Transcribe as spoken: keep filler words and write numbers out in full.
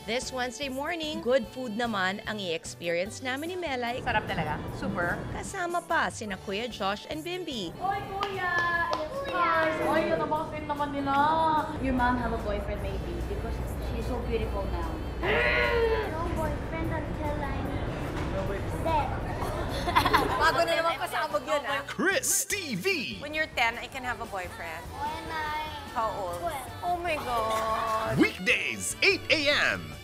This Wednesday morning, good food naman ang i-experience namin ni Melay. Sarap talaga. Super. Kasama pa sina Kuya Josh and Bimby. Oy, Kuya! Yes, Oy, yun ang mga sweet naman nila. Your mom have a boyfriend maybe because she's so beautiful now. No boyfriend until I'm dead. Bago na naman pasabog yun, ah. Chris T V. When you're ten, I can have a boyfriend. When I How old? twelve. Oh my God. Weekdays, eight a m